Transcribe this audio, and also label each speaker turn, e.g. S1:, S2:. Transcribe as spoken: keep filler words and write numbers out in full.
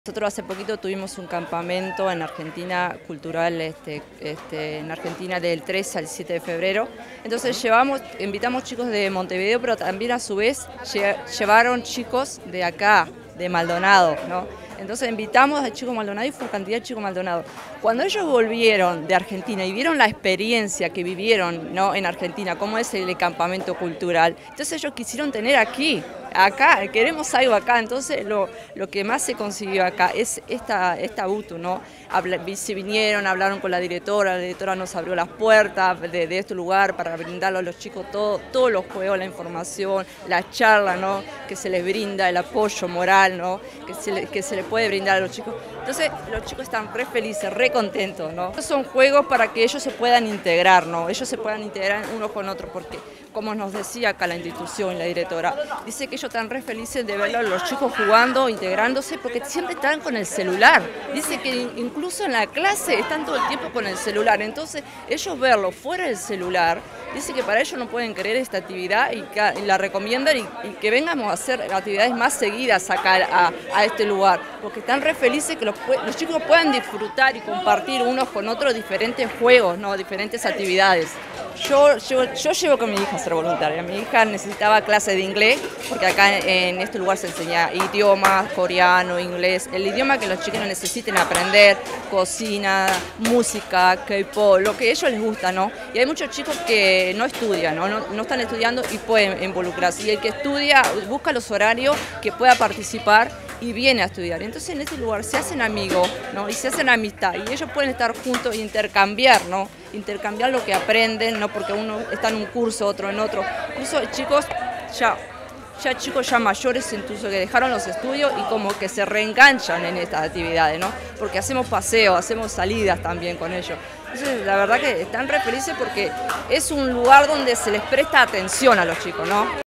S1: Nosotros hace poquito tuvimos un campamento en Argentina cultural, este, este, en Argentina del tres al siete de febrero. Entonces llevamos, invitamos chicos de Montevideo, pero también a su vez lle llevaron chicos de acá, de Maldonado, ¿no? Entonces invitamos a chicos Maldonado y fue cantidad de chicos Maldonado. Cuando ellos volvieron de Argentina y vieron la experiencia que vivieron, ¿no?, en Argentina, cómo es el campamento cultural, entonces ellos quisieron tener aquí. Acá, queremos algo acá, entonces lo, lo que más se consiguió acá es esta, esta U T U, ¿no? Habla, se vinieron, hablaron con la directora, la directora nos abrió las puertas de, de este lugar para brindarle a los chicos todo, todos los juegos, la información, la charla, ¿no?, que se les brinda, el apoyo moral, ¿no?, que se, le, que se le puede brindar a los chicos. Entonces los chicos están re felices, re contentos, ¿no? Estos son juegos para que ellos se puedan integrar, ¿no? Ellos se puedan integrar unos con otros, porque como nos decía acá la institución, la directora, dice que ellos están re felices de ver a los chicos jugando, integrándose, porque siempre están con el celular. Dice que incluso en la clase están todo el tiempo con el celular. Entonces, ellos verlo fuera del celular, dice que para ellos no pueden creer esta actividad y, que, y la recomiendan y, y que vengamos a hacer actividades más seguidas acá a, a este lugar, porque están re felices que los, los chicos puedan disfrutar y compartir unos con otros diferentes juegos, ¿no?, diferentes actividades. Yo, yo, yo llevo con mi hija a ser voluntaria. Mi hija necesitaba clase de inglés, porque acá en este lugar se enseña idiomas, coreano, inglés, el idioma que los chicos necesiten aprender, cocina, música, K-pop, lo que a ellos les gusta, ¿no? Y hay muchos chicos que no estudian, ¿no? No, no están estudiando y pueden involucrarse. Y el que estudia busca los horarios que pueda participar y viene a estudiar. Entonces en este lugar se hacen amigos, ¿no?, y se hacen amistad, y ellos pueden estar juntos e intercambiar, ¿no? Intercambiar lo que aprenden, no porque uno está en un curso, otro en otro. Incluso chicos ya, ya chicos ya mayores, incluso que dejaron los estudios y como que se reenganchan en estas actividades, ¿no? Porque hacemos paseos, hacemos salidas también con ellos. Entonces la verdad que están re felices porque es un lugar donde se les presta atención a los chicos, ¿no?